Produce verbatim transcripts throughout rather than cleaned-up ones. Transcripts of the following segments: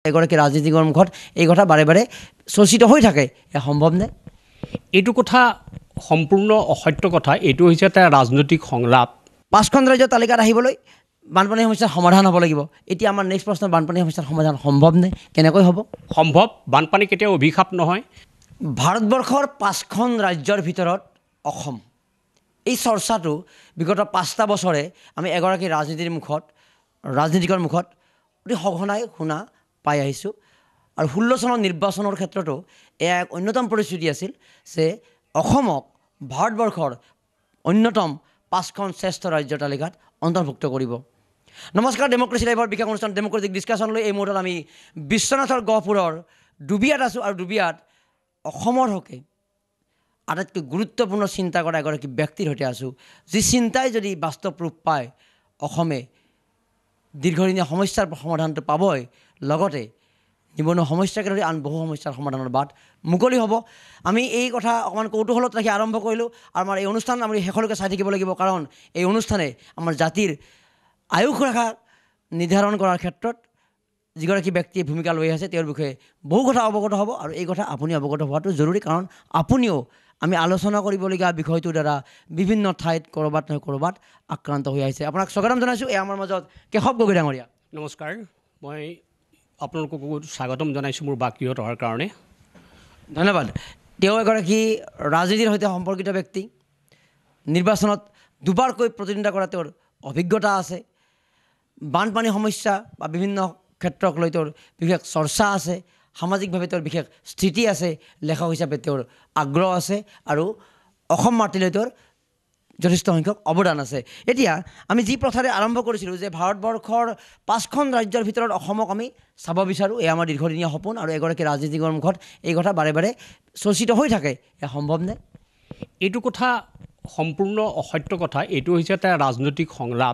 এগৰাকী ৰাজনীতিকৰ মুখত এই কথা বাৰে বাৰে চৰ্চিত হৈ থাকে এয়া সম্ভৱ নে এইটো কথা সম্পূৰ্ণ অসত্য কথা এইটো হৈছে এটা ৰাজনৈতিক সংলাপ পাঁচখন ৰাজ্যৰ তালিকাত আহিবলৈ বানপানী সমস্যাৰ সমাধান হ'ব লাগিব এতিয়া আমাৰ নেক্সট প্ৰশ্ন বানপানী সমস্যাৰ সমাধান সম্ভৱ নে কেনেকৈ হ'ব সম্ভৱ বানপানী কেতিয়াও অভিশাপ নহয় ভাৰতবৰ্ষৰ পাঁচখন ৰাজ্যৰ ভিতৰত অসম এই চৰ্চাটো বিগত পাঁচটা বছৰে আমি এগৰাকী ৰাজনীতিৰ মুখত ৰাজনীতিকৰ মুখত অতি সঘনাই শুনা পাই আহিছোঁ আৰু ষোল্ল চনৰ নিৰ্বাচনৰ ক্ষেত্ৰতো এয়া এক অন্যতম পৰিস্থিতি আছিল যে অসমক ভাৰতবৰ্ষৰ অন্যতম পাঁচখন শ্ৰেষ্ঠ ৰাজ্যৰ তালিকাত অন্তৰ্ভুক্ত কৰিব নমস্কাৰ ডেমক্ৰেচি লাইভৰ বিশেষ অনুষ্ঠান ডেমক্ৰেটিক ডিছকাশ্যনলৈ এই মুহূৰ্তত আমি বিশ্বনাথৰ গহপুৰৰ ডুবিয়াত আছোঁ আৰু ডুবিয়াত অসমৰ হকে আটাইতকৈ গুৰুত্বপূৰ্ণ চিন্তা কৰা এগৰাকী ব্যক্তিৰ সৈতে আছোঁ যি চিন্তাই যদি বাস্তৱ ৰূপ পায় অসমে দীৰ্ঘদিনীয়া সমস্যাৰ সমাধানটো পাবই লগতে নিবনুৱা সমস্যাকে ধৰি আন বহু সমস্যাৰ সমাধানৰ বাট মুকলি হ'ব আমি এই কথা অকণমান কৌতূহলত ৰাখি আৰম্ভ কৰিলোঁ আৰু আমাৰ এই অনুষ্ঠান আমি শেষলৈকে চাই থাকিব লাগিব কাৰণ এই অনুষ্ঠানে আমাৰ জাতিৰ আয়ুস ৰেখা নিৰ্ধাৰণ কৰাৰ ক্ষেত্ৰত যিগৰাকী ব্যক্তিয়ে ভূমিকা লৈ আছে তেওঁৰ বিষয়ে বহু কথা অৱগত হ'ব আৰু এই কথা আপুনি অৱগত হোৱাটো জৰুৰী কাৰণ আপুনিও আমি আলোচনা কৰিবলগীয়া বিষয়টোৰ দ্বাৰা বিভিন্ন ঠাইত ক'ৰবাত নহয় ক'ৰবাত আক্ৰান্ত হৈ আহিছে আপোনাক স্বাগতম জনাইছোঁ এই আমাৰ মাজত কেশৱ গগৈ ডাঙৰীয়া নমস্কাৰ মই আপোনালোকক স্বাগতম জনাইছোঁ মোৰ বাকীত অহাৰ কাৰণে ধন্যবাদ তেওঁ এগৰাকী ৰাজনীতিৰ সৈতে সম্পৰ্কিত ব্যক্তি নিৰ্বাচনত দুবাৰকৈ প্ৰতিদ্বন্দ্বিতা কৰা তেওঁৰ অভিজ্ঞতা আছে বানপানী সমস্যা বা বিভিন্ন ক্ষেত্ৰক লৈ তেওঁৰ বিশেষ চৰ্চা আছে সামাজিকভাৱে তেওঁৰ বিশেষ স্থিতি আছে লেখক হিচাপে তেওঁৰ আগ্ৰহ আছে আৰু অসম মাটিলৈ তেওঁৰ যথেষ্ট সংখ্যক অৱদান আছে এতিয়া আমি যি প্ৰথাৰে আৰম্ভ কৰিছিলোঁ যে ভাৰতবৰ্ষৰ পাঁচখন ৰাজ্যৰ ভিতৰত অসমক আমি চাব বিচাৰোঁ এয়া আমাৰ দীৰ্ঘদিনীয়া সপোন আৰু এগৰাকী ৰাজনীতিকৰ মুখত এই কথা বাৰে বাৰে চৰ্চিত হৈ থাকে এয়া সম্ভৱ নে এইটো কথা সম্পূৰ্ণ অসত্য কথা এইটো হৈছে এটা ৰাজনৈতিক সংলাপ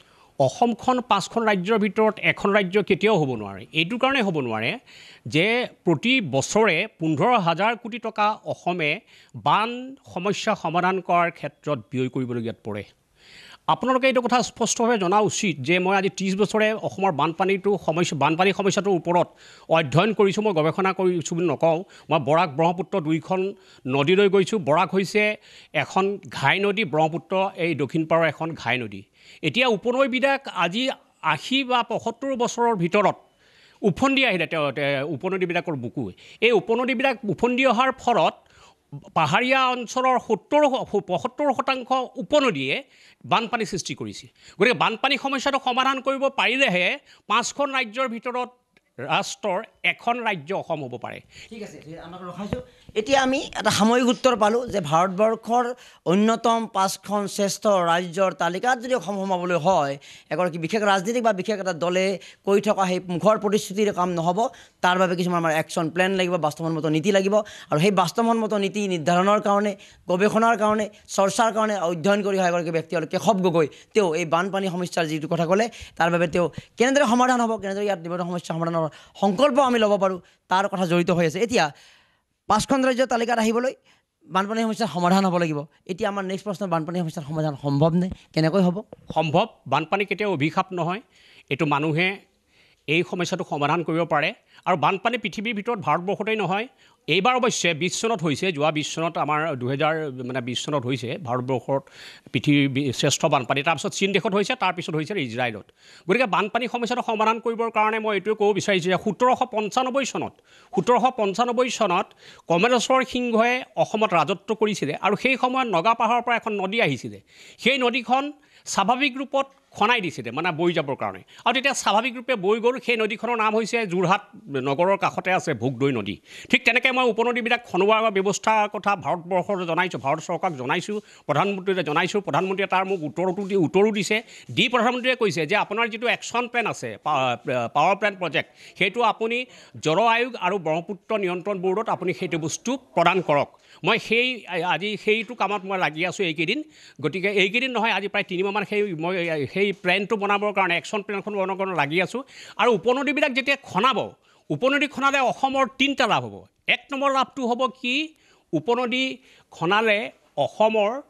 অসমখন পাঁচখন ৰাজ্যৰ ভিতৰত এখন ৰাজ্য কেতিয়াও হ'ব নোৱাৰে এইটো কাৰণে হ'ব নোৱাৰে যে প্ৰতি বছৰে পোন্ধৰ হাজাৰ কোটি টকা অসমে বান সমস্যা সমাধান কৰাৰ ক্ষেত্ৰত ব্যয় কৰিবলগীয়াত পৰে আপোনালোকে এইটো কথা স্পষ্টভাৱে জনা উচিত যে মই আজি ত্ৰিছ বছৰে অসমৰ বানপানীটো সমস্যা বানপানী সমস্যাটোৰ ওপৰত অধ্যয়ন কৰিছোঁ মই গৱেষণা কৰিছোঁ বুলি নকওঁ মই বৰাক ব্ৰহ্মপুত্ৰ দুইখন নদীলৈ গৈছোঁ বৰাক হৈছে এখন ঘাই নদী ব্ৰহ্মপুত্ৰ এই দক্ষিণ পাৰৰ এখন ঘাই নদী এতিয়া উপনৈবিলাক আজি আশী বা পঁয়সত্তৰ বছৰৰ ভিতৰত উফন্দি আহিলে তেওঁ উপনদীবিলাকৰ বুকু এই উপনদীবিলাক উফন্দি অহাৰ ফলত পাহাৰীয়া অঞ্চলৰ সত্তৰ পঁয়সত্তৰ শতাংশ উপনদীয়ে বানপানী সৃষ্টি কৰিছে গতিকে বানপানী সমস্যাটো সমাধান কৰিব পাৰিলেহে পাঁচখন ৰাজ্যৰ ভিতৰত ৰাষ্ট্ৰৰ এখন ৰাজ্য অসম হ'ব পাৰে ঠিক আছে আমাক ৰখাইছোঁ এতিয়া আমি এটা সাময়িক উত্তৰ পালোঁ যে ভাৰতবৰ্ষৰ অন্যতম পাঁচখন শ্ৰেষ্ঠ ৰাজ্যৰ তালিকাত যদি অসম সোমাবলৈ হয় এগৰাকী বিশেষ ৰাজনীতিক বা বিশেষ এটা দলে কৈ থকা সেই মুখৰ প্ৰতিশ্ৰুতিৰ কাম নহ'ব তাৰ বাবে কিছুমান আমাৰ একশ্যন প্লেন লাগিব বাস্তৱসন্মত নীতি লাগিব আৰু সেই বাস্তৱসন্মত নীতি নিৰ্ধাৰণৰ কাৰণে গৱেষণাৰ কাৰণে চৰ্চাৰ কাৰণে অধ্যয়ন কৰি অহা এগৰাকী ব্যক্তি হ'ল কেশৱ গগৈ তেওঁ এই বানপানী সমস্যাৰ যিটো কথা ক'লে তাৰ বাবে তেওঁ কেনেদৰে সমাধান হ'ব কেনেদৰে ইয়াত নিবনুৱা সমস্যা সমাধানৰ সংকল্প আমি ল'ব পাৰোঁ তাৰ কথা জড়িত হৈ আছে এতিয়া পাঁচখন ৰাজ্যৰ তালিকাত আহিবলৈ বানপানী সমস্যাৰ সমাধান হ'ব লাগিব এতিয়া আমাৰ নেক্সট প্ৰশ্ন বানপানী সমস্যাৰ সমাধান সম্ভৱ নে কেনেকৈ হ'ব সম্ভৱ বানপানী কেতিয়াও অভিশাপ নহয় এইটো মানুহে এই সমস্যাটো সমাধান কৰিব পাৰে আৰু বানপানী পৃথিৱীৰ ভিতৰত ভাৰতবৰ্ষতেই নহয় এইবাৰ অৱশ্যে বিছ চনত হৈছে যোৱা বিছ চনত আমাৰ দুহেজাৰ মানে বিছ চনত হৈছে ভাৰতবৰ্ষত পৃথিৱীৰ শ্ৰেষ্ঠ বানপানী তাৰপিছত চীন দেশত হৈছে তাৰপিছত হৈছে ইজৰাইলত গতিকে বানপানী সমস্যাটো সমাধান কৰিবৰ কাৰণে মই এইটোৱে ক'ব বিচাৰিছোঁ যে সোতৰশ পঞ্চানব্বৈ চনত সোতৰশ পঞ্চানব্বৈ চনত কমলেশ্বৰ সিংহই অসমত ৰাজত্ব কৰিছিলে আৰু সেই সময়ত নগা পাহাৰৰ পৰা এখন নদী আহিছিলে সেই নদীখন স্বাভাৱিক ৰূপত খনাই দিছিলে মানে বৈ যাবৰ কাৰণে আৰু তেতিয়া স্বাভাৱিক ৰূপে বৈ গ'ল সেই নদীখনৰ নাম হৈছে যোৰহাট নগৰৰ কাষতে আছে ভোগদৈ নদী ঠিক তেনেকৈ মই উপনদীবিলাক খনোৱাৰ ব্যৱস্থাৰ কথা ভাৰতবৰ্ষৰ জনাইছোঁ ভাৰত চৰকাৰক জনাইছোঁ প্ৰধানমন্ত্ৰীয়ে জনাইছোঁ প্ৰধানমন্ত্ৰীয়ে তাৰ মোক উত্তৰতো দি উত্তৰো দিছে দি প্ৰধানমন্ত্ৰীয়ে কৈছে যে আপোনাৰ যিটো একশ্যন প্লেন আছে পাৱাৰ প্লেন প্ৰজেক্ট সেইটো আপুনি জল আয়োগ আৰু ব্ৰহ্মপুত্ৰ নিয়ন্ত্ৰণ বৰ্ডত আপুনি সেইটো বস্তু প্ৰদান কৰক মই সেই আজি সেইটো কামত মই লাগি আছোঁ এইকেইদিন গতিকে এইকেইদিন নহয় আজি প্ৰায় তিনিমাহমান সেই মই সেই প্লেনটো বনাবৰ কাৰণে একশ্যন প্লেনখন বনাবৰ কাৰণে লাগি আছোঁ আৰু উপনদীবিলাক যেতিয়া খনাব উপনদী খনালে অসমৰ তিনিটা লাভ হ'ব এক নম্বৰ লাভটো হ'ব কি উপনদী খনালে অসমৰ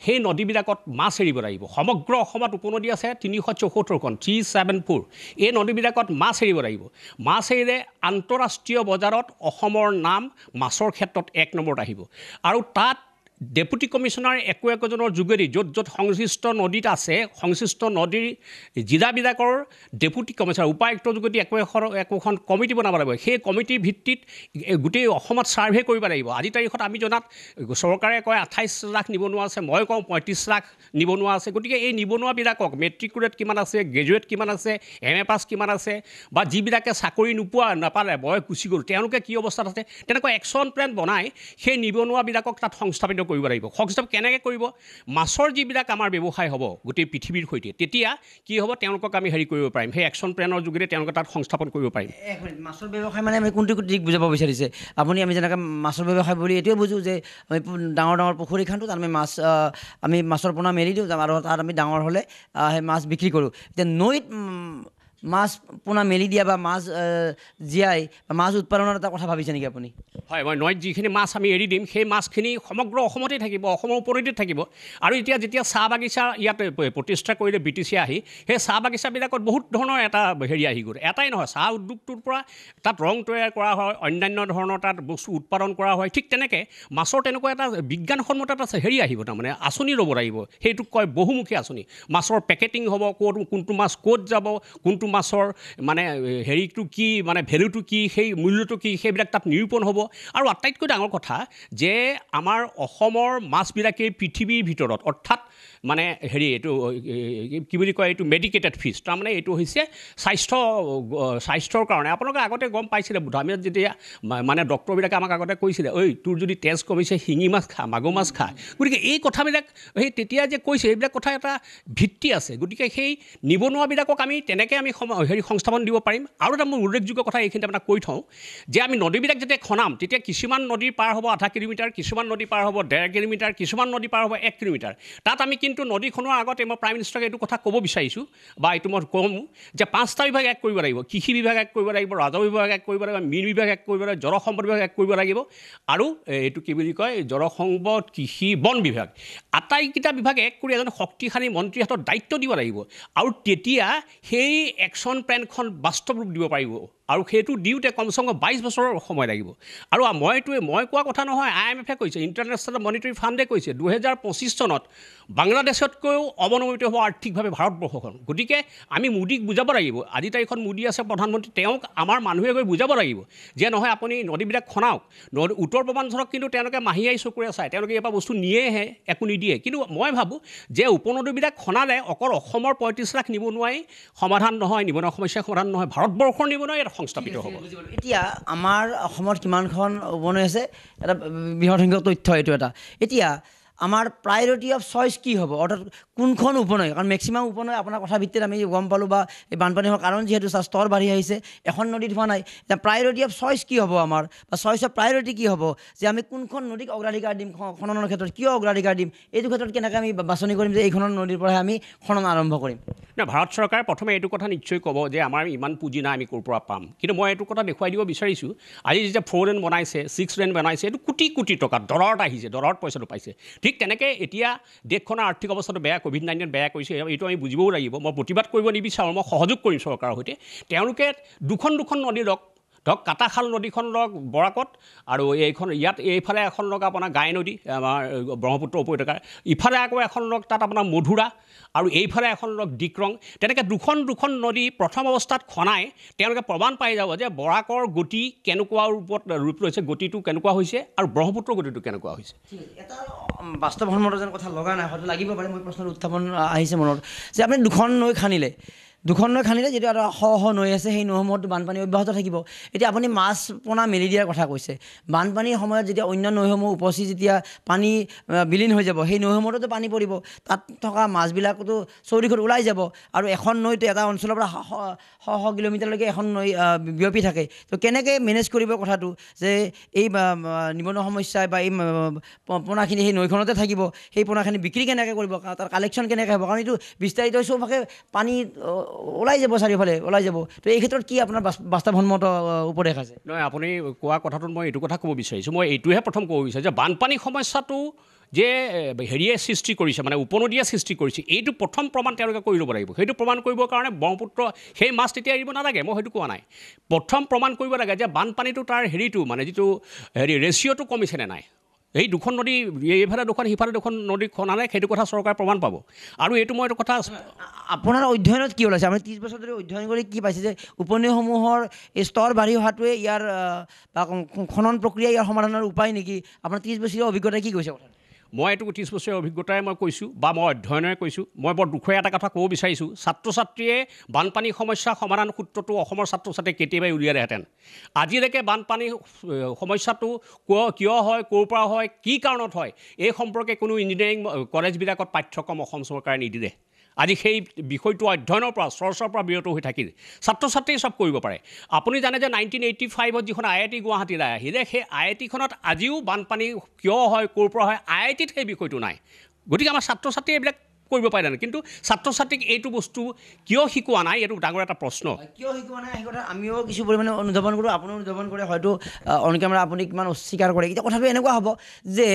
সেই নদীবিলাকত মাছ এৰিব লাগিব সমগ্ৰ অসমত উপনদী আছে তিনিশ চৌসত্তৰখন থ্ৰী ছেভেন ফ'ৰ এই নদীবিলাকত মাছ এৰিব লাগিব মাছ এৰিলে আন্তঃৰাষ্ট্ৰীয় বজাৰত অসমৰ নাম মাছৰ ক্ষেত্ৰত এক নম্বৰত আহিব আৰু তাত ডেপুটি কমিশ্যনাৰ একো একোজনৰ যোগেদি য'ত য'ত সংশ্লিষ্ট নদীত আছে সংশ্লিষ্ট নদীৰ জিলাবিলাকৰ ডেপুটি কমিশ্যনাৰ উপায়ুক্তৰ যোগেদি একো এখন একোখন কমিটি বনাব লাগিব সেই কমিটিৰ ভিত্তিত গোটেই অসমত ছাৰ্ভে কৰিব লাগিব আজি তাৰিখত আমি জনাত চৰকাৰে কয় আঠাইছ লাখ নিবনুৱা আছে মই কওঁ পঁয়ত্ৰিছ লাখ নিবনুৱা আছে গতিকে এই নিবনুৱাবিলাকক মেট্ৰিকুলেট কিমান আছে গ্ৰেজুৱেট কিমান আছে এম এ পাছ কিমান আছে বা যিবিলাকে চাকৰি নোপোৱা নাপালে বয়স গুচি গ'ল তেওঁলোকে কি অৱস্থাত আছে তেনেকুৱা একশ্যন প্লেন বনাই সেই নিবনুৱাবিলাকক তাত সংস্থাপিত কৰিব লাগিব সংস্থাপ কেনেকৈ কৰিব মাছৰ যিবিলাক আমাৰ ব্যৱসায় হ'ব গোটেই পৃথিৱীৰ সৈতে তেতিয়া কি হ'ব তেওঁলোকক আমি হেৰি কৰিব পাৰিম সেই একশ্যন প্লেনৰ যোগেদি তেওঁলোকে তাত সংস্থাপন কৰিব পাৰিম এক মিনিট মাছৰ ব্যৱসায় মানে আমি কোনটো দিশ বুজাব বিচাৰিছে আপুনি আমি যেনেকৈ মাছৰ ব্যৱসায় বুলি এইটোৱে বুজোঁ যে আমি ডাঙৰ ডাঙৰ পুখুৰী খান্দো তাত আমি মাছ আমি মাছৰ পোনা মেলি দিওঁ আৰু তাত আমি ডাঙৰ হ'লে সেই মাছ বিক্ৰী কৰোঁ এতিয়া নৈত মাছ পোনা মেলি দিয়া বা মাছ জীয়াই বা মাছ উৎপাদনৰ এটা কথা ভাবিছে নেকি আপুনি হয় মই নৈত যিখিনি মাছ আমি এৰি দিম সেই মাছখিনি সমগ্ৰ অসমতেই থাকিব অসমৰ উপনদীত থাকিব আৰু এতিয়া যেতিয়া চাহ বাগিচা ইয়াত প্ৰতিষ্ঠা কৰিলে ব্ৰিটিছে আহি সেই চাহ বাগিচাবিলাকত বহুত ধৰণৰ এটা হেৰি আহি গ'ল এটাই নহয় চাহ উদ্যোগটোৰ পৰা তাত ৰং তৈয়াৰ কৰা হয় অন্যান্য ধৰণৰ তাত বস্তু উৎপাদন কৰা হয় ঠিক তেনেকৈ মাছৰ তেনেকুৱা এটা বিজ্ঞানসন্মত এটা হেৰি আহিব তাৰমানে আঁচনি ল'ব লাগিব সেইটোক কয় বহুমুখী আঁচনি মাছৰ পেকেটিং হ'ব ক'ত কোনটো মাছ ক'ত যাব কোনটো মাছৰ মানে হেৰিটো কি মানে ভেলুটো কি সেই মূল্যটো কি সেইবিলাক তাত নিৰূপণ হ'ব আৰু আটাইতকৈ ডাঙৰ কথা যে আমাৰ অসমৰ মাছবিলাকেই পৃথিৱীৰ ভিতৰত অৰ্থাৎ মানে হেৰি এইটো কি বুলি কয় এইটো মেডিকেটেড ফিছ তাৰমানে এইটো হৈছে স্বাস্থ্য স্বাস্থ্যৰ কাৰণে আপোনালোকে আগতে গম পাইছিলে বোধ আমি যেতিয়া মানে ডক্টৰবিলাকে আমাক আগতে কৈছিলে ঐ তোৰ যদি তেজ কমিছে শিঙি মাছ খা মাগুৰ মাছ খা গতিকে এই কথাবিলাক সেই তেতিয়া যে কৈছে এইবিলাক কথা এটা ভিত্তি আছে গতিকে সেই নিবনুৱাবিলাকক আমি তেনেকৈ আমি হেৰি সংস্থাপন দিব পাৰিম আৰু এটা মোৰ উল্লেখযোগ্য কথা এইখিনিতে আপোনাক কৈ থওঁ যে আমি নদীবিলাক যেতিয়া খনাম তেতিয়া কিছুমান নদী পাৰ হ'ব আধা কিলোমিটাৰ কিছুমান নদী পাৰ হ'ব ডেৰ কিলোমিটাৰ কিছুমান নদী পাৰ হ'ব এক কিলোমিটাৰ তাত আমি কিন্তু নদী খনোৱাৰ আগতে মই প্ৰাইম মিনিষ্টাৰক এইটো কথা ক'ব বিচাৰিছোঁ বা এইটো মই ক'ম যে পাঁচটা বিভাগ এক কৰিব লাগিব কৃষি বিভাগ এক কৰিব লাগিব ৰাজহ বিভাগ এক কৰিব লাগিব মীন বিভাগ এক কৰিব লাগিব জলসম্পদ বিভাগ এক কৰিব লাগিব আৰু এইটো কি বুলি কয় জলসম্পদ কৃষি বন বিভাগ আটাইকেইটা বিভাগ এক কৰি এজন শক্তিশালী মন্ত্ৰীৰ হাতত দায়িত্ব দিব লাগিব আৰু তেতিয়া সেই একশ্যন প্লেনখন বাস্তৱ ৰূপ দিব পাৰিব আৰু সেইটো দিওঁতে কমচে কম বাইছ বছৰৰ সময় লাগিব আৰু মইটোৱে মই কোৱা কথা নহয় আই এম এফে কৈছে ইণ্টাৰনেশ্যনেল মনিটাৰী ফাণ্ডে কৈছে দুহেজাৰ পঁচিছ চনত বাংলাদেশতকৈও অৱনমিত হ'ব আৰ্থিকভাৱে ভাৰতবৰ্ষখন গতিকে আমি মোদীক বুজাব লাগিব আজি তাৰিখত মোদী আছে প্ৰধানমন্ত্ৰী তেওঁক আমাৰ মানুহে গৈ বুজাব লাগিব যে নহয় আপুনি নদীবিলাক খনাওক নদী উত্তৰ পূৰ্বাঞ্চলক কিন্তু তেওঁলোকে মাহিয়াই চকুৰে চায় তেওঁলোকে এবাৰ বস্তু নিয়েহে একো নিদিয়ে কিন্তু মই ভাবোঁ যে উপনদীবিলাক খনালে অকল অসমৰ পঁয়ত্ৰিছ লাখ নিবনুৱাই সমাধান নহয় নিবনুৱা সমস্যাৰ সমাধান নহয় ভাৰতবৰ্ষৰ নিবনুৱাই এটা সংস্থাপিত হ'ব এতিয়া আমাৰ অসমত কিমানখন উপনদী আছে এটা বৃহৎ সংখ্যক তথ্য এইটো এটা এতিয়া আমাৰ প্ৰায়ৰিটি অফ চইচ কি হ'ব অৰ্থাৎ কোনখন উপনৈ কাৰণ মেক্সিমাম উপনৈ আপোনাৰ কথা ভিত্তিত আমি গম পালোঁ বা এই বানপানী হোৱাৰ কাৰণ যিহেতু স্তৰ বাঢ়ি আহিছে এখন নদীত হোৱা নাই এতিয়া প্ৰায়ৰিটি অফ চইচ কি হ'ব আমাৰ বা চইচ অফ প্ৰায়ৰিটি কি হ'ব যে আমি কোনখন নদীক অগ্ৰাধিকাৰ দিম খননৰ ক্ষেত্ৰত কিয় অগ্ৰাধিকাৰ দিম এইটো ক্ষেত্ৰত কেনেকৈ আমি বাছনি কৰিম যে এইখনৰ নদীৰ পৰাই আমি খনন আৰম্ভ কৰিম না ভাৰত চৰকাৰে প্ৰথমে এইটো কথা নিশ্চয় ক'ব যে আমাৰ ইমান পুঁজি নাই আমি ক'ৰ পৰা পাম কিন্তু মই এইটো কথা দেখুৱাই দিব বিচাৰিছোঁ আজি যেতিয়া ফ'ৰ লেন বনাইছে ছিক্স লেন বনাইছে এইটো কোটি কোটি টকা ডলাৰত আহিছে ডলাৰত পইচাটো পাইছে ঠিক তেনেকৈ এতিয়া দেশখনৰ আৰ্থিক অৱস্থাটো বেয়া ক'ভিড নাইণ্টিন বেয়া কৰিছে এইটো আমি বুজিবও লাগিব মই প্ৰতিবাদ কৰিব নিবিচাৰোঁ মই সহযোগ কৰিম চৰকাৰৰ সৈতে তেওঁলোকে দুখন দুখন নদী লওক ধৰক কাটাখাল নদীখন লওক বৰাকত আৰু এইখন ইয়াত এইফালে এখন লওক আপোনাৰ গাই নদী আমাৰ ব্ৰহ্মপুত্ৰ উপত্যকাৰ ইফালে আকৌ এখন লওক তাত আপোনাৰ মধুৰা আৰু এইফালে এখন লওক ডিক্ৰং তেনেকৈ দুখন দুখন নদী প্ৰথম অৱস্থাত খনাই তেওঁলোকে প্ৰমাণ পাই যাব যে বৰাকৰ গতি কেনেকুৱা ৰূপত ৰূপ লৈছে গতিটো কেনেকুৱা হৈছে আৰু ব্ৰহ্মপুত্ৰৰ গতিটো কেনেকুৱা হৈছে এটা বাস্তৱসন্মত যেন কথা লগা নাই হয়তো লাগিব পাৰে মই প্ৰশ্নৰ উত্থাপন আহিছে মনত যে আপুনি দুখন নৈ খান্দিলে দুখন নৈ খান্দিলে যিটো এটা শ শ নৈ আছে সেই নৈসমূহতো বানপানী অব্যাহত থাকিব এতিয়া আপুনি মাছ পোনা মেলি দিয়াৰ কথা কৈছে বানপানীৰ সময়ত যেতিয়া অন্য নৈসমূহ উপচি যেতিয়া পানী বিলীন হৈ যাব সেই নৈসমূহতো পানী পৰিব তাত থকা মাছবিলাকতো চৌদিশত ওলাই যাব আৰু এখন নৈতে এটা অঞ্চলৰ পৰা শ শ কিলোমিটাৰলৈকে এখন নৈ বিয়পি থাকে তো কেনেকৈ মেনেজ কৰিব কথাটো যে এই নিবনুৱা সমস্যাই বা এই পোনাখিনি সেই নৈখনতে থাকিব সেই পোনাখিনি বিক্ৰী কেনেকৈ কৰিব তাৰ কালেকশ্যন কেনেকৈ হ'ব কাৰণ এইটো বিস্তাৰিত হৈ চৌপাশে পানী ওলাই যাব চাৰিওফালে ওলাই যাব তো এই ক্ষেত্ৰত কি আপোনাৰ বাস্তৱসন্মত উপদেশ আছে নহয় আপুনি কোৱা কথাটোত মই এইটো কথা ক'ব বিচাৰিছোঁ মই এইটোহে প্ৰথম ক'ব বিচাৰিছোঁ যে বানপানী সমস্যাটো যে হেৰিয়ে সৃষ্টি কৰিছে মানে উপনদীয়ে সৃষ্টি কৰিছে এইটো প্ৰথম প্ৰমাণ তেওঁলোকে কৰি ল'ব লাগিব সেইটো প্ৰমাণ কৰিবৰ কাৰণে ব্ৰহ্মপুত্ৰ সেই মাছ তেতিয়া এৰিব নালাগে মই সেইটো কোৱা নাই প্ৰথম প্ৰমাণ কৰিব লাগে যে বানপানীটো তাৰ হেৰিটো মানে যিটো হেৰি ৰেচিঅ'টো কমিছে নে নাই এই দুখন নদী এইফালে দুখন সিফালে দুখন নদী খনা নাই সেইটো কথা চৰকাৰে প্ৰমাণ পাব আৰু এইটো মই এইটো কথা আপোনাৰ অধ্যয়নত কি ওলাইছে আপুনি ত্ৰিছ বছৰ ধৰি অধ্যয়ন কৰি কি পাইছে যে উপনদীসমূহৰ এই স্তৰ বাঢ়ি অহাটোৱে ইয়াৰ বা খনন প্ৰক্ৰিয়া ইয়াৰ সমাধানৰ উপায় নেকি আপোনাৰ ত্ৰিছ বছৰীয়া অভিজ্ঞতাই কি কৈছে কথা মই এইটো ত্ৰিছ বছৰীয়া অভিজ্ঞতাই মই কৈছোঁ বা মই অধ্যয়নেৰে কৈছোঁ মই বৰ দুখৰ এটা কথা ক'ব বিচাৰিছোঁ ছাত্ৰ ছাত্ৰীয়ে বানপানী সমস্যা সমাধান সূত্ৰটো অসমৰ ছাত্ৰ ছাত্ৰীয়ে কেতিয়াবাই উলিয়ালেহেঁতেন আজিলৈকে বানপানী সমস্যাটো কিয় হয় ক'ৰ পৰা হয় কি কাৰণত হয় এই সম্পৰ্কে কোনো ইঞ্জিনিয়াৰিং কলেজবিলাকত পাঠ্যক্ৰম অসম চৰকাৰে নিদিলে আজি সেই বিষয়টো অধ্যয়নৰ পৰা চৰ্চাৰ পৰা বিৰত হৈ থাকিল ছাত্ৰ ছাত্ৰীয়ে চব কৰিব পাৰে আপুনি জানে যে নাইনটিন এইটি ফাইভত যিখন আই আই টি গুৱাহাটীলৈ আহিলে সেই আই আই টিখনত আজিও বানপানী কিয় হয় ক'ৰ পৰা হয় আই আই টিত সেই বিষয়টো নাই গতিকে আমাৰ ছাত্ৰ ছাত্ৰীয়ে এইবিলাক কৰিব পাৰে নাই কিন্তু ছাত্ৰ ছাত্ৰীক এইটো বস্তু কিয় শিকোৱা নাই এইটো ডাঙৰ এটা প্ৰশ্ন কিয় শিকোৱা নাই সেই কথা আমিও কিছু পৰিমাণে অনুধাৱন কৰোঁ আপুনিও অনুধাৱন কৰে হয়তো অন কেমেৰা আপুনি কিমান অস্বীকাৰ কৰে এতিয়া কথাটো এনেকুৱা হ'ব যে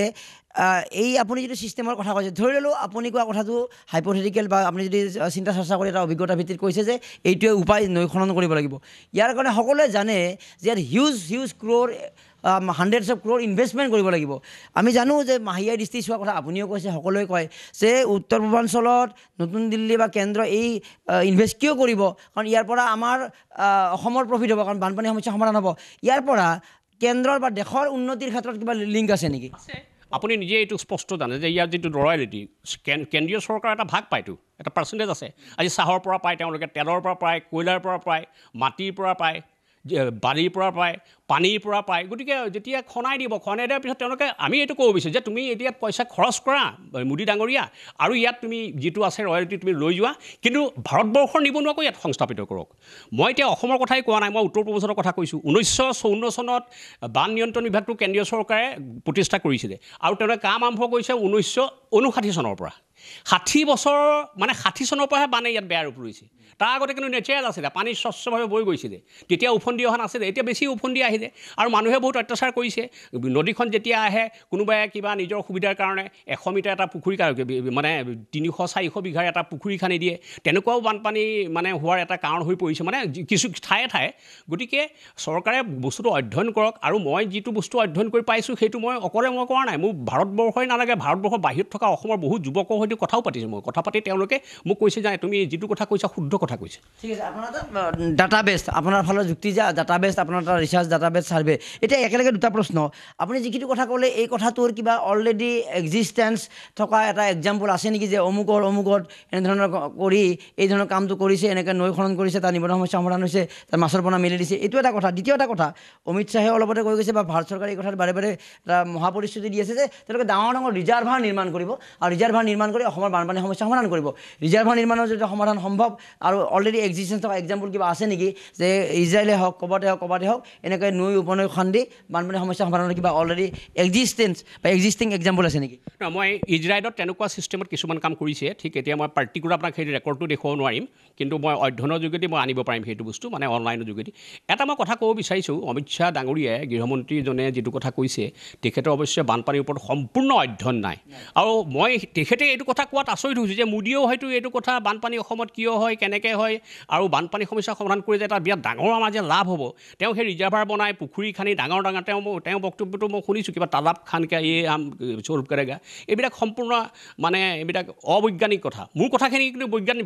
এই আপুনি যিটো ছিষ্টেমৰ কথা কৈছে ধৰি ল'লোঁ আপুনি কোৱা কথাটো হাইপথেটিকেল বা আপুনি যদি চিন্তা চৰ্চা কৰি এটা অভিজ্ঞতা ভিত্তিত কৈছে যে এইটোৱে উপায় নৈ খনন কৰিব লাগিব ইয়াৰ কাৰণে সকলোৱে জানে যে ইয়াত huge huge crore hundreds of crore investment কৰিব লাগিব আমি জানো যে মাহিয়া দৃষ্টি চোৱাৰ কথা আপুনিও কৈছে সকলোৱে কয় যে উত্তৰ পূৰ্বাঞ্চলত নতুন দিল্লী বা কেন্দ্ৰ এই ইনভেষ্ট কিয় কৰিব কাৰণ ইয়াৰ পৰা আমাৰ অসমৰ প্ৰফিট হ'ব কাৰণ বানপানী সমস্যা সমাধান হ'ব ইয়াৰ পৰা কেন্দ্ৰৰ বা দেশৰ উন্নতিৰ ক্ষেত্ৰত কিবা লিংক আছে নেকি আপুনি নিজে এইটো স্পষ্ট জানে যে ইয়াৰ যিটো ৰয়েলিটি কেন্দ্ৰীয় চৰকাৰ এটা ভাগ পায়তো এটা পাৰ্চেণ্টেজ আছে আজি চাহৰ পৰা পায় তেওঁলোকে তেলৰ পৰা পায় কয়লাৰ পৰা পায় মাটিৰ পৰা পায় বালিৰ পৰা পায় পানীৰ পৰা পায় গতিকে যেতিয়া খনাই দিব খনাই দিয়াৰ পিছত তেওঁলোকে আমি এইটো ক'ব বিচাৰোঁ যে তুমি এতিয়া পইচা খৰচ কৰা মোদী ডাঙৰীয়া আৰু ইয়াত তুমি যিটো আছে ৰয়েলিটি তুমি লৈ যোৱা কিন্তু ভাৰতবৰ্ষৰ নিবনুৱাকৈ ইয়াত সংস্থাপিত কৰক মই এতিয়া অসমৰ কথাই কোৱা নাই মই উত্তৰ পূৰ্বাঞ্চলৰ কথা কৈছোঁ ঊনৈছশ চৌৱন্ন চনত বান নিয়ন্ত্ৰণ বিভাগটো কেন্দ্ৰীয় চৰকাৰে প্ৰতিষ্ঠা কৰিছিলে আৰু তেওঁলোকে কাম আৰম্ভ কৰিছে ঊনৈছশ ঊনষাঠি চনৰ পৰা ষাঠি বছৰ মানে ষাঠি চনৰ পৰাহে বানে ইয়াত বেয়া ৰূপ লৈছে তাৰ আগতে কিন্তু নেচাৰেল আছিলে পানী স্বচ্ছভাৱে বৈ গৈছিলে তেতিয়া উফন্দি অহা নাছিলে এতিয়া বেছি উফন্দি আহিলে আৰু মানুহে বহুত অত্যাচাৰ কৰিছে নদীখন যেতিয়া আহে কোনোবাই কিবা নিজৰ সুবিধাৰ কাৰণে এশ মিটাৰ এটা পুখুৰী মানে তিনিশ চাৰিশ বিঘাৰ এটা পুখুৰী খান্দি দিয়ে তেনেকুৱাও বানপানী মানে হোৱাৰ এটা কাৰণ হৈ পৰিছে মানে কিছু ঠায়ে ঠায়ে গতিকে চৰকাৰে বস্তুটো অধ্যয়ন কৰক আৰু মই যিটো বস্তু অধ্যয়ন কৰি পাইছোঁ সেইটো মই অকলে মই কৰা নাই মোক ভাৰতবৰ্ষই নালাগে ভাৰতবৰ্ষৰ বাহিৰত থকা অসমৰ বহুত যুৱকৰ সৈতে কথাও পাতিছোঁ মই কথা পাতি তেওঁলোকে মোক কৈছে যে তুমি যিটো কথা কৈছা শুদ্ধ কথা কৈছে ঠিক আছে আপোনাৰ এটা ডাটাবেছ আপোনাৰ ফালৰ যুক্তি যে ডাটাবেছ আপোনাৰ এটা ৰিচাৰ্চ ডাটাবেছ ছাৰ্ভে এতিয়া একেলগে দুটা প্ৰশ্ন আপুনি যিখিনি কথা ক'লে এই কথাটোৰ কিবা অলৰেডি এক্সিষ্টেঞ্চ থকা এটা এক্সাম্পল আছে নেকি যে অমুকৰ অমুকত এনেধৰণৰ কৰি এই ধৰণৰ কামটো কৰিছে এনেকৈ নৈ খনন কৰিছে তাৰ নিবনুৱা সমস্যা সমাধান হৈছে তাৰ মাছৰ পোনা মেলি দিছে এইটো এটা কথা দ্বিতীয় এটা কথা অমিত শ্বাহে অলপতে কৈ গৈছে বা ভাৰত চৰকাৰে এই কথাত বাৰে বাৰে এটা মহাপৰিস্থিতি দি আছে যে তেওঁলোকে ডাঙৰ ডাঙৰ ৰিজাৰ্ভাৰ নিৰ্মাণ কৰিব আৰু ৰিজাৰ্ভাৰ নিৰ্মাণ কৰি অসমৰ বানপানী সমস্যা সমাধান কৰিব ৰিজাৰ্ভাৰ নিৰ্মাণৰ যদি সমাধান সম্ভৱ আৰু অলৰেডি এক্সিষ্টেঞ্চ থকা এক্সাম্পল কিবা আছে নেকি যে ইজৰাইলে হওক ক'ৰবাতে হওক ক'ৰবাতে হওক এনেকৈ নৈ উপনৈ খান্দি বানপানী সমস্যা সমাধানৰ কিবা অলৰেডি এক্সিষ্টেঞ্চ বা এক্সিষ্টিং এক্সাম্পল আছে নেকি মই ইজৰাইলত তেনেকুৱা ছিষ্টেমত কিছুমান কাম কৰিছে ঠিক এতিয়া মই পাৰ্টিকুলাৰ আপোনাক সেই ৰেকৰ্ডটো দেখুৱাব নোৱাৰিম কিন্তু মই অধ্যয়নৰ যোগেদি মই আনিব পাৰিম সেইটো বস্তু মানে অনলাইনৰ যোগেদি এটা মই কথা ক'ব বিচাৰিছোঁ অমিত শ্বাহ ডাঙৰীয়াই গৃহমন্ত্ৰীজনে যিটো কথা কৈছে তেখেতৰ অৱশ্যে বানপানীৰ ওপৰত সম্পূৰ্ণ অধ্যয়ন নাই আৰু মই তেখেতে এইটো কথা কোৱাত আচৰিত হৈছোঁ যে মোদীয়েও হয়তো এইটো কথা বানপানী অসমত কিয় হয় কেনেকৈ হয় আৰু বানপানী সমস্যা সমাধান কৰি যে এটা বিৰাট ডাঙৰ আমাৰ যে লাভ হ'ব তেওঁ সেই ৰিজাৰ্ভাৰ বনাই পুখুৰী খান্দি ডাঙৰ ডাঙৰ তেওঁ তেওঁ বক্তব্যটো মই শুনিছোঁ কিবা তালাব খানকে এই আম স্বৰূপ কৰেগা এইবিলাক সম্পূৰ্ণ মানে এইবিলাক অবৈজ্ঞানিক কথা মোৰ কথাখিনি কিন্তু বৈজ্ঞানিক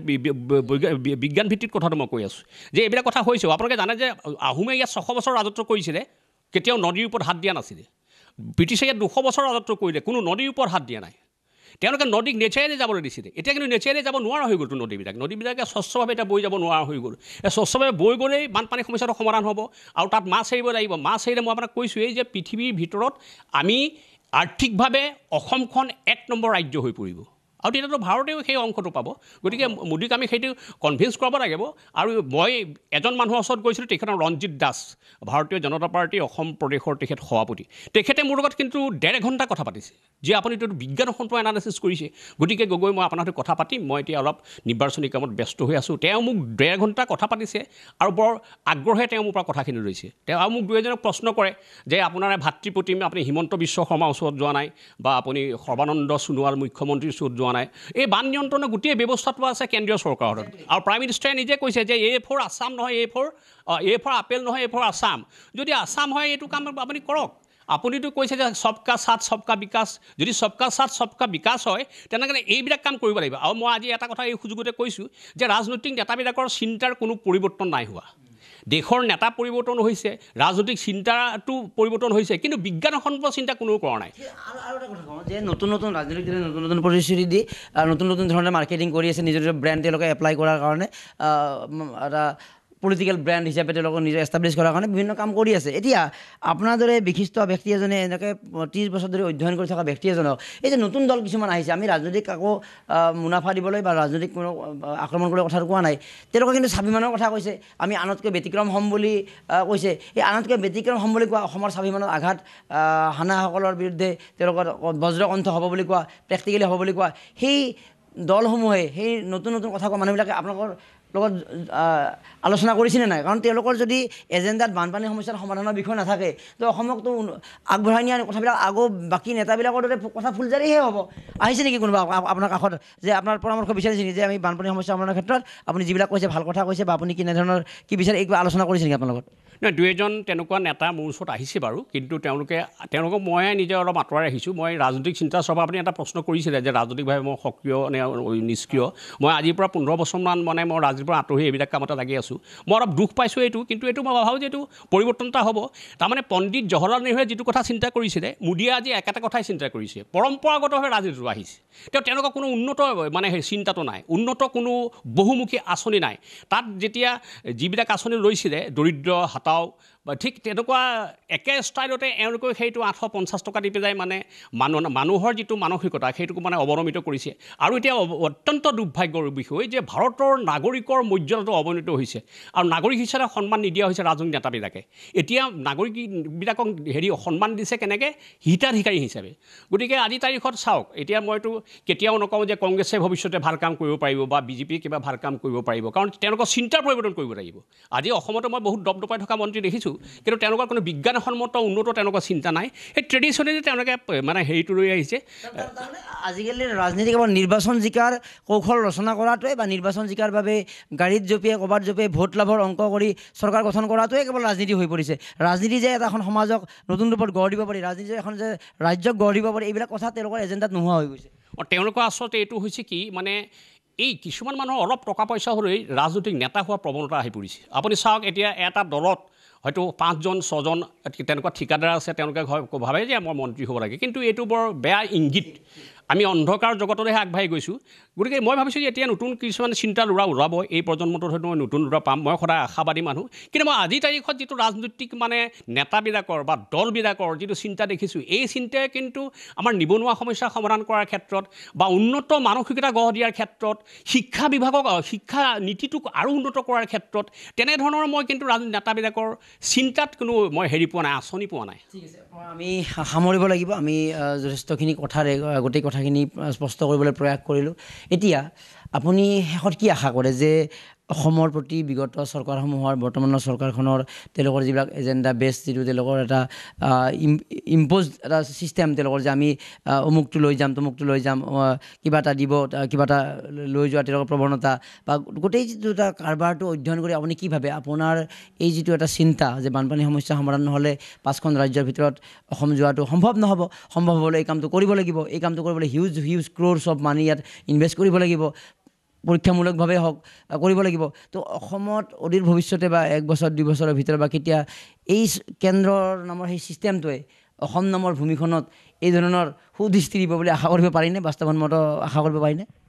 বিজ্ঞান ভিত্তিক কথাটো মই কৈ আছোঁ যে এইবিলাক কথা হৈছেও আপোনালোকে জানে যে আহোমে ইয়াত ছশ বছৰ ৰাজত্ব কৰিছিলে কেতিয়াও নদীৰ ওপৰত হাত দিয়া নাছিলে ব্ৰিটিছে ইয়াত দুশ বছৰ ৰাজত্ব কৰিলে কোনো নদীৰ ওপৰত হাত দিয়া নাই তেওঁলোকে নদীক নেচাৰেলি যাবলৈ দিছিলে এতিয়া কিন্তু নেচাৰেলি যাব নোৱাৰা হৈ গ'লতো নদীবিলাক নদীবিলাকে স্বচ্ছভাৱে এতিয়া বৈ যাব নোৱাৰা হৈ গ'ল এই স্বচ্ছভাৱে বৈ গ'লেই বানপানী সমস্যাটো সমাধান হ'ব আৰু তাত মাছ এৰিব লাগিব মাছ এৰিলে মই আপোনাক কৈছোঁৱেই যে পৃথিৱীৰ ভিতৰত আমি আৰ্থিকভাৱে অসমখন এক নম্বৰ ৰাজ্য হৈ পৰিব আৰু তেতিয়াতো ভাৰতেও সেই অংশটো পাব গতিকে মোদীক আমি সেইটো কনভিন্স কৰাব লাগিব আৰু মই এজন মানুহৰ ওচৰত গৈছিলোঁ তেখেতৰ ৰঞ্জিত দাস ভাৰতীয় জনতা পাৰ্টী অসম প্ৰদেশৰ তেখেত সভাপতি তেখেতে মোৰ লগত কিন্তু ডেৰ ঘণ্টা কথা পাতিছে যে আপুনি এইটো বিজ্ঞানসন্মত এনালাইচিছ কৰিছে গতিকে গগৈ মই আপোনাৰ সৈতে কথা পাতিম মই এতিয়া অলপ নিৰ্বাচনী কামত ব্যস্ত হৈ আছোঁ তেওঁ মোক ডেৰ ঘণ্টা কথা পাতিছে আৰু বৰ আগ্ৰহে তেওঁ মোৰ পৰা কথাখিনি লৈছে তেওঁ আৰু মোক দুই এজনক প্ৰশ্ন কৰে যে আপোনাৰ ভাতৃ প্ৰতিম আপুনি হিমন্ত বিশ্ব শৰ্মাৰ ওচৰত যোৱা নাই বা আপুনি সৰ্বানন্দ সোণোৱাল মুখ্যমন্ত্ৰীৰ ওচৰত যোৱা নাই এই বান নিয়ন্ত্ৰণৰ গোটেই ব্যৱস্থাটো আছে কেন্দ্ৰীয় চৰকাৰৰ আৰু প্ৰাইম মিনিষ্টাৰে নিজে কৈছে যে এ ফৰ আছাম নহয় A for A for apple নহয় এ ফৰ আছাম যদি আছাম হয় এইটো কাম আপুনি কৰক আপুনিতো কৈছে যে সবকা সাথ সবকা বিকাশ যদি সবকা সাথ সবকা বিকাশ হয় তেনেহ'লে এইবিলাক কাম কৰিব লাগিব আৰু মই আজি এটা কথা এই সুযোগতে কৈছোঁ যে ৰাজনৈতিক নেতাবিলাকৰ চিন্তাৰ কোনো পৰিৱৰ্তন নাই হোৱা দেশৰ নেতা পৰিৱৰ্তন হৈছে ৰাজনৈতিক চিন্তাটো পৰিৱৰ্তন হৈছে কিন্তু বিজ্ঞানসন্মত চিন্তা কোনেও কৰা নাই আৰু এটা কথা কওঁ যে নতুন নতুন ৰাজনৈতিক দলে নতুন নতুন প্ৰতিশ্ৰুতি দি নতুন নতুন ধৰণে মাৰ্কেটিং কৰি আছে নিজৰ নিজৰ ব্ৰেণ্ড তেওঁলোকে এপ্লাই কৰাৰ কাৰণে এটা পলিটিকেল ব্ৰেণ্ড হিচাপে তেওঁলোকক নিজে এষ্টাব্লিছ কৰাৰ কাৰণে বিভিন্ন কাম কৰি আছে এতিয়া আপোনাৰ দৰে বিশিষ্ট ব্যক্তি এজনে এনেকৈ ত্ৰিছ বছৰ ধৰি অধ্যয়ন কৰি থকা ব্যক্তি এজনক এই যে নতুন দল কিছুমান আহিছে আমি ৰাজনৈতিক কাকো মুনাফা দিবলৈ বা ৰাজনৈতিক কোনো আক্ৰমণ কৰিবলৈ কথা কোৱা নাই তেওঁলোকে কিন্তু স্বাভিমানৰ কথা কৈছে আমি আনতকৈ ব্যতিক্ৰম হ'ম বুলি কৈছে এই আনতকৈ ব্যতিক্ৰম হ'ম বুলি কোৱা অসমৰ স্বাভিমানত আঘাত হানাসকলৰ বিৰুদ্ধে তেওঁলোকৰ বজ্ৰকণ্ঠ হ'ব বুলি কোৱা প্ৰেক্টিকেলি হ'ব বুলি কোৱা সেই দলসমূহে সেই নতুন নতুন কথা কোৱা মানুহবিলাকে আপোনালোকৰ লগত আলোচনা কৰিছেনে নাই কাৰণ তেওঁলোকৰ যদি এজেণ্ডাত বানপানী সমস্যাৰ সমাধানৰ বিষয় নাথাকে তো অসমকতো আগবঢ়াই নিয়া কথাবিলাক আগৰ বাকী নেতাবিলাকৰ দৰে কথা ফুলজাৰিহে হ'ব আহিছে নেকি কোনোবা আপোনাৰ কাষত যে আপোনাৰ পৰামৰ্শ বিচাৰিছে নেকি যে আমি বানপানী সমস্যা সমাধানৰ ক্ষেত্ৰত আপুনি যিবিলাক কৈছে ভাল কথা কৈছে বা আপুনি কেনেধৰণৰ কি বিচাৰে এই কিবা আলোচনা কৰিছে নেকি আপোনাৰ লগত নহয় দুই এজন তেনেকুৱা নেতা মোৰ ওচৰত আহিছে বাৰু কিন্তু তেওঁলোকে তেওঁলোকক মই নিজে অলপ আঁতৰাই ৰাখিছোঁ মই ৰাজনৈতিক চিন্তা চব আপুনি এটা প্ৰশ্ন কৰিছিলে যে ৰাজনৈতিকভাৱে মই সক্ৰিয় নে নিষ্ক্ৰিয় মই আজিৰ পৰা পোন্ধৰ বছৰমান মানে মই ৰাজনীতিৰ পৰা আঁতৰি এইবিলাক কামতে লাগি আছোঁ মই অলপ দুখ পাইছোঁ এইটো কিন্তু এইটো মই ভাবোঁ যে এইটো পৰিৱৰ্তন এটা হ'ব তাৰমানে পণ্ডিত জৱাহৰলাল নেহৰুৱে যিটো কথা চিন্তা কৰিছিলে মোদীয়ে আজি একেটা কথাই চিন্তা কৰিছে পৰম্পৰাগতভাৱে ৰাজনীতিটো আহিছে তেওঁ তেওঁলোকৰ কোনো উন্নত মানে সেই চিন্তাটো নাই উন্নত কোনো বহুমুখী আঁচনি নাই তাত যেতিয়া যিবিলাক আঁচনি লৈছিলে দৰিদ্ৰ হাতাও বা ঠিক তেনেকুৱা একে ষ্টাইলতে এওঁলোকে সেইটো আঠশ পঞ্চাছ টকা দি পেলাই মানে মানুহ মানুহৰ যিটো মানসিকতা সেইটোকো মানে অৱনমিত কৰিছে আৰু এতিয়া অত্যন্ত দুৰ্ভাগ্যৰ বিষয় যে ভাৰতৰ নাগৰিকৰ মৰ্যাদাটো অৱনমিত হৈছে আৰু নাগৰিক হিচাপে সন্মান নিদিয়া হৈছে ৰাজনৈতিক নেতাবিলাকে এতিয়া নাগৰিকবিলাকক হেৰি সন্মান দিছে কেনেকৈ হিতাধিকাৰী হিচাপে গতিকে আজি তাৰিখত চাওক এতিয়া মইতো কেতিয়াও নকওঁ যে কংগ্ৰেছে ভৱিষ্যতে ভাল কাম কৰিব পাৰিব বা বিজেপিয়ে কিবা ভাল কাম কৰিব পাৰিব কাৰণ তেওঁলোকৰ চিন্তাৰ পৰিৱৰ্তন কৰিব লাগিব আজি অসমতো মই বহুত দপদপাই থকা মন্ত্ৰী দেখিছোঁ কিন্তু তেওঁলোকৰ কোনো বিজ্ঞানসন্মত উন্নত তেওঁলোকৰ চিন্তা নাই সেই ট্ৰেডিশ্যনেলি তেওঁলোকে মানে হেৰিটো লৈ আহিছে আজিকালি ৰাজনীতি কেৱল নিৰ্বাচন জিকাৰ কৌশল ৰচনা কৰাটোৱে বা নিৰ্বাচন জিকাৰ বাবে গাড়ীত জঁপিয়াই ক'ৰবাত জঁপিয়াই ভোট লাভৰ অংক কৰি চৰকাৰ গঠন কৰাটোৱে কেৱল ৰাজনীতি হৈ পৰিছে ৰাজনীতি যে এটা এখন সমাজক নতুন ৰূপত গঢ় দিব পাৰি ৰাজনীতি যে এখন যে ৰাজ্যক গঢ় দিব পাৰি এইবিলাক কথা তেওঁলোকৰ এজেণ্ডাত নোহোৱা হৈ গৈছে আৰু তেওঁলোকৰ আচলতে এইটো হৈছে কি মানে এই কিছুমান মানুহৰ অলপ টকা পইচা হ'লেই ৰাজনৈতিক নেতা হোৱাৰ প্ৰৱণতা আহি পৰিছে আপুনি চাওক এতিয়া এটা দলত হয়তো পাঁচজন ছজন তেনেকুৱা ঠিকাদাৰ আছে তেওঁলোকে ভাবে যে মই মন্ত্ৰী হ'ব লাগে কিন্তু এইটো বৰ বেয়া ইংগিত আমি অন্ধকাৰ জগতলৈহে আগবাঢ়ি গৈছোঁ গতিকে মই ভাবিছোঁ যে এতিয়া নতুন কিছুমান চিন্তা ল'ৰা ওলাব এই প্ৰজন্মটোত হয়তো মই নতুন ল'ৰা পাম মই সদায় আশাবাদী মানুহ কিন্তু মই আজিৰ তাৰিখত যিটো ৰাজনৈতিক মানে নেতাবিলাকৰ বা দলবিলাকৰ যিটো চিন্তা দেখিছোঁ এই চিন্তাই কিন্তু আমাৰ নিবনুৱা সমস্যা সমাধান কৰাৰ ক্ষেত্ৰত বা উন্নত মানসিকতা গঢ় দিয়াৰ ক্ষেত্ৰত শিক্ষা বিভাগক শিক্ষা নীতিটোক আৰু উন্নত কৰাৰ ক্ষেত্ৰত তেনেধৰণৰ মই কিন্তু ৰাজনৈতিক নেতাবিলাকৰ চিন্তাত কোনো মই হেৰি পোৱা নাই আঁচনি পোৱা নাই ঠিক আছে আমি সামৰিব লাগিব আমি যথেষ্টখিনি কথাৰে গোটেই কথাখিনি স্পষ্ট কৰিবলৈ প্ৰয়াস কৰিলোঁ এতিয়া আপুনি শেষত কি আশা কৰে যে অসমৰ প্ৰতি বিগত চৰকাৰসমূহৰ বৰ্তমানৰ চৰকাৰখনৰ তেওঁলোকৰ যিবিলাক এজেণ্ডা বেছ যিটো তেওঁলোকৰ এটা ইম্প'জ এটা ছিষ্টেম তেওঁলোকৰ যে আমি অমুকটো লৈ যাম তমুকটো লৈ যাম কিবা এটা দিব কিবা এটা লৈ যোৱা তেওঁলোকৰ প্ৰৱণতা বা গোটেই যিটো এটা কাৰবাৰটো অধ্যয়ন কৰি আপুনি কি ভাবে আপোনাৰ এই যিটো এটা চিন্তা যে বানপানী সমস্যা সমাধান নহ'লে পাঁচখন ৰাজ্যৰ ভিতৰত অসম যোৱাটো সম্ভৱ নহ'ব সম্ভৱ হ'বলৈ এই কামটো কৰিব লাগিব এই কামটো কৰিবলৈ huge huge crores of money ইয়াত ইনভেষ্ট কৰিব লাগিব পৰীক্ষামূলকভাৱে হওক কৰিব লাগিব তো অসমত অদূৰ ভৱিষ্যতে বা এক বছৰ দুই বছৰৰ ভিতৰত বা কেতিয়া এই কেন্দ্ৰৰ নামৰ সেই ছিষ্টেমটোৱে অসম নামৰ ভূমিখনত এই ধৰণৰ সুদৃষ্টি দিব বুলি আশা কৰিব পাৰিনে বাস্তৱসন্মত আশা কৰিব পাৰিনে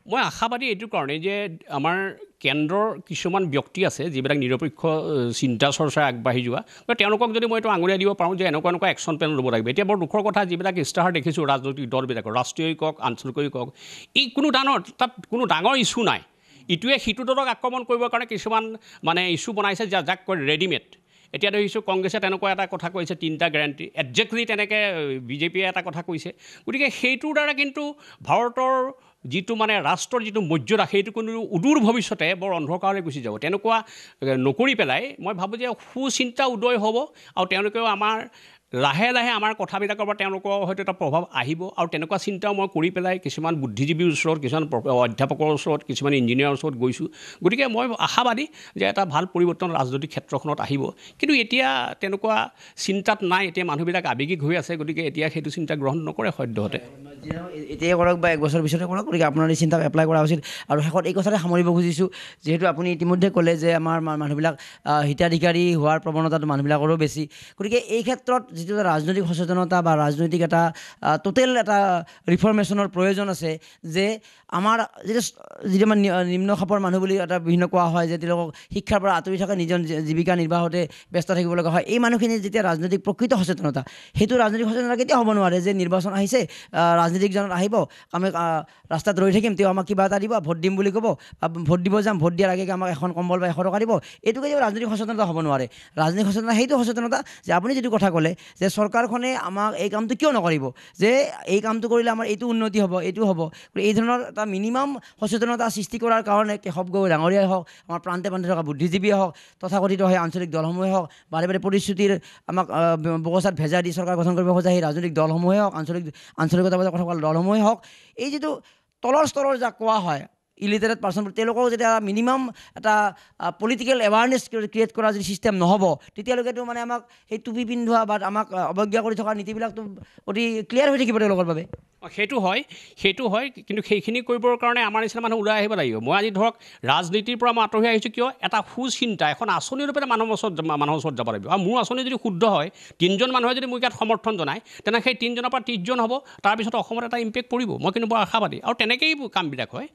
মই আশাবাদী এইটো কাৰণে যে আমাৰ কেন্দ্ৰৰ কিছুমান ব্যক্তি আছে যিবিলাক নিৰপেক্ষ চিন্তা চৰ্চাৰে আগবাঢ়ি যোৱা বা তেওঁলোকক যদি মই এইটো আঙুলিয়াই দিব পাৰোঁ যে এনেকুৱা এনেকুৱা একশ্যন প্লেন ল'ব লাগিব। এতিয়া বৰ দুখৰ কথা যিবিলাক ইস্তাহাৰ দেখিছোঁ ৰাজনৈতিক দলবিলাকৰ, ৰাষ্ট্ৰীয় কওক আঞ্চলিক কওক, এই কোনো ডাঙৰ তাত কোনো ডাঙৰ ইছ্যু নাই। ইটোৱে সিটো দলক আক্ৰমণ কৰিবৰ কাৰণে কিছুমান মানে ইছ্যু বনাইছে যা যাক কয় ৰেডিমেড। এতিয়া দেখিছোঁ কংগ্ৰেছে তেনেকুৱা এটা কথা কৈছে তিনিটা গেৰাণ্টি, একজেক্টলি তেনেকৈ বিজেপিয়ে এটা কথা কৈছে। গতিকে সেইটোৰ দ্বাৰা কিন্তু ভাৰতৰ যিটো মানে ৰাষ্ট্ৰৰ যিটো মৰ্যাদা সেইটো কোনো উদূৰ ভৱিষ্যতে বৰ অন্ধকাৰলৈ গুচি যাব। তেনেকুৱা নকৰি পেলাই মই ভাবোঁ যে সুচিন্তা উদয় হ'ব আৰু তেওঁলোকেও আমাৰ লাহে লাহে আমাৰ কথাবিলাকৰ পৰা তেওঁলোকৰ হয়তো এটা প্ৰভাৱ আহিব আৰু তেনেকুৱা চিন্তাও মই কৰি পেলাই কিছুমান বুদ্ধিজীৱীৰ ওচৰত, কিছুমান অধ্যাপকৰ ওচৰত, কিছুমান ইঞ্জিনিয়াৰৰ ওচৰত গৈছোঁ। গতিকে মই আশাবাদী যে এটা ভাল পৰিৱৰ্তন ৰাজনৈতিক ক্ষেত্ৰখনত আহিব। কিন্তু এতিয়া তেনেকুৱা চিন্তাত নাই, এতিয়া মানুহবিলাক আৱেগিক হৈ আছে। গতিকে এতিয়া সেইটো চিন্তা গ্ৰহণ নকৰে সদ্যহতে। এতিয়াই কৰক বা এক বছৰ পিছতে কৰক, গতিকে আপোনাৰ এই চিন্তা এপ্লাই কৰা উচিত। আৰু শেষত এই কথাতে সামৰিব খুজিছোঁ, যিহেতু আপুনি ইতিমধ্যে ক'লে যে আমাৰ মানুহবিলাক হিতাধিকাৰী হোৱাৰ প্ৰৱণতাটো মানুহবিলাকৰো বেছি। গতিকে এই ক্ষেত্ৰত যিটো এটা ৰাজনৈতিক সচেতনতা বা ৰাজনৈতিক এটা টোটেল এটা ৰিফৰ্মেশ্যনৰ প্ৰয়োজন আছে, যে আমাৰ যিটো যিটো আমাৰ নিম্ন খাপৰ মানুহ বুলি এটা বিভিন্ন কোৱা হয় যে তেওঁলোকক শিক্ষাৰ পৰা আঁতৰি থকা নিজৰ জীৱিকা নিৰ্বাহতে ব্যস্ত থাকিব লগা হয়। এই মানুহখিনিৰ যেতিয়া ৰাজনৈতিক প্ৰকৃত সচেতনতা, সেইটো ৰাজনৈতিক সচেতনতা কেতিয়া হ'ব নোৱাৰে যে নিৰ্বাচন আহিছে, ৰাজনীতিকজনত আহিব, আমি ৰাস্তাত ৰৈ থাকিম, তেওঁ আমাক কিবা এটা দিব, ভোট দিম বুলি ক'ব, ভোট দিব যাম, ভোট দিয়াৰ আগে আমাক এখন কম্বল বা এশ টকা দিব। এইটো কেতিয়াও ৰাজনৈতিক সচেতনতা হ'ব নোৱাৰে। ৰাজনৈতিক সচেতনতা সেইটো সচেতনতা যে আপুনি যিটো কথা ক'লে যে চৰকাৰখনে আমাক এই কামটো কিয় নকৰিব, যে এই কামটো কৰিলে আমাৰ এইটো উন্নতি হ'ব, এইটো হ'ব। এই ধৰণৰ এটা মিনিমাম সচেতনতা সৃষ্টি কৰাৰ কাৰণে কেশৱ গগৈ ডাঙৰীয়াই হওক, আমাৰ প্ৰান্তে প্ৰান্তে থকা বুদ্ধিজীৱীয়ে হওক, তথাকথিত সেই আঞ্চলিক দলসমূহে হওক, বাৰে বাৰে প্ৰতিশ্ৰুতিৰ আমাক বগচাত ভেজা দি চৰকাৰ গঠন কৰিব খোজা সেই ৰাজনৈতিক দলসমূহে হওক, আঞ্চলিক আঞ্চলিকতাৰ কথা কোৱা দলসমূহে হওক, এই যিটো তলৰ স্তৰৰ যাক কোৱা হয় ইলিটাৰেট পাৰ্চন, তেওঁলোকক যেতিয়া মিনিমাম এটা পলিটিকেল এৱাৰনেছ ক্ৰিয়েট কৰা যদি ছিষ্টেম নহ'ব, তেতিয়ালৈকেতো মানে আমাক সেই টুপি পিন্ধোৱা বা আমাক অৱজ্ঞা কৰি থকা নীতিবিলাকতো অতি ক্লিয়াৰ হৈ থাকিব তেওঁলোকৰ বাবে। সেইটো হয়, সেইটো হয়, কিন্তু সেইখিনি কৰিবৰ কাৰণে আমাৰ নিচিনা মানুহ ওলাই আহিব লাগিব। মই আজি ধৰক ৰাজনীতিৰ পৰা মই আঁতৰি আহিছোঁ কিয়, এটা সুচিন্তা এখন আঁচনি ৰূপে মানুহৰ ওচৰত মানুহৰ ওচৰত যাব লাগিব। আৰু মোৰ আঁচনি যদি শুদ্ধ হয়, তিনিজন মানুহে যদি মোক ইয়াত সমৰ্থন জনায়, তেনে সেই তিনিজনৰ পৰা ত্ৰিছজন হ'ব, তাৰপিছত অসমত এটা ইম্পেক্ট পৰিব। মই কিন্তু বৰ আশাবাদী আৰু তেনেকেই কামবিলাক হয়।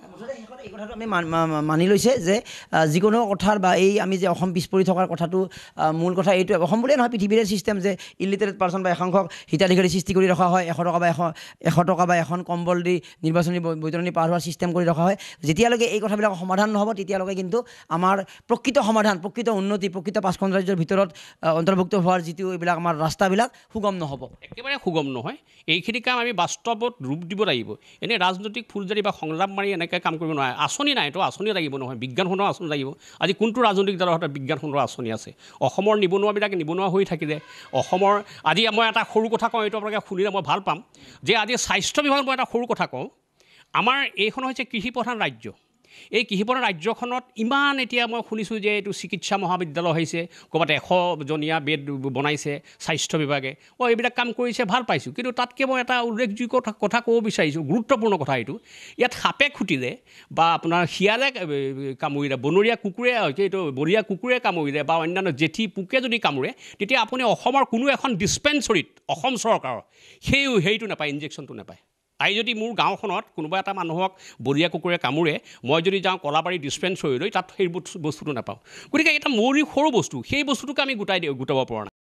এই কথাটো আমি মানি লৈছে যে যিকোনো কথাৰ বা এই আমি যে অসম পিছ পৰি থকাৰ কথাটো মূল কথা এইটোৱে, অসম বুলিয়ে নহয় পৃথিৱীৰে ছিষ্টেম যে ইলিটাৰেট পাৰ্চন বা একাংশক হিতাধিকাৰী সৃষ্টি কৰি ৰখা হয়, এশ টকা বা এশ এশ টকা বা এখন কম্বল দি নিৰ্বাচনী বৈতৰণি পাৰ হোৱাৰ ছিষ্টেম কৰি ৰখা হয়। যেতিয়ালৈকে এই কথাবিলাক সমাধান নহ'ব, তেতিয়ালৈকে কিন্তু আমাৰ প্ৰকৃত সমাধান, প্ৰকৃত উন্নতি, প্ৰকৃত পাঁচখন ৰাজ্যৰ ভিতৰত অন্তৰ্ভুক্ত হোৱাৰ যিটো এইবিলাক আমাৰ ৰাস্তাবিলাক সুগম নহ'ব, একেবাৰে সুগম নহয়। এইখিনি কাম আমি বাস্তৱত ৰূপ দিব লাগিব। এনেই ৰাজনৈতিক ফুলজাৰি বা সংলাপ মাৰি এনেকৈ কাম কৰিব নোৱাৰে। আঁচনি নাই তো আঁচনি লাগিব নহয়, বিজ্ঞানখণ্ডৰ আঁচনি লাগিব। আজি কোনটো ৰাজনৈতিক দলৰ হাতত বিজ্ঞানখণ্ডৰ আঁচনি আছে? অসমৰ নিবনুৱাবিলাক নিবনুৱা হৈ থাকিলে। অসমৰ আজি মই এটা সৰু কথা কওঁ, এইটো আপোনালোকে শুনিলে মই ভাল পাম, যে আজি স্বাস্থ্য বিভাগত মই এটা সৰু কথা কওঁ। আমাৰ এইখন হৈছে কৃষি প্ৰধান ৰাজ্য। এই কৃষিপ্ৰধান ৰাজ্যখনত ইমান এতিয়া মই শুনিছোঁ যে এইটো চিকিৎসা মহাবিদ্যালয় হৈছে, ক'ৰবাত এশজনীয়া বেড বনাইছে স্বাস্থ্য বিভাগে। অঁ, এইবিলাক কাম কৰিছে, ভাল পাইছোঁ। কিন্তু তাতকৈ মই এটা উল্লেখযোগ্য কথা ক'ব বিচাৰিছোঁ, গুৰুত্বপূৰ্ণ কথা এইটো। ইয়াত সাপে খুটিলে বা আপোনাৰ শিয়ালে কামুৰিলে, বনৰীয়া কুকুৰে এইটো বৰীয়া কুকুৰে কামুৰিলে বা অন্যান্য জেঠী পোকে যদি কামুৰে, তেতিয়া আপুনি অসমৰ কোনো এখন ডিছপেঞ্চৰীত অসম চৰকাৰৰ সেই হেৰিটো নাপায়, ইনজেকশ্যনটো নাপায়। আই যদি মোৰ গাঁওখনত কোনোবা এটা মানুহক বৰীয়া কুকুৰে কামুৰে, মই যদি যাওঁ কলাবাৰী ডিছপেঞ্চৰীলৈ, তাত সেই বস্তুটো নাপাওঁ। গতিকে এটা মৌলিক সৰু বস্তু, সেই বস্তুটোকে আমি গোটাই গোটাব পৰা নাই।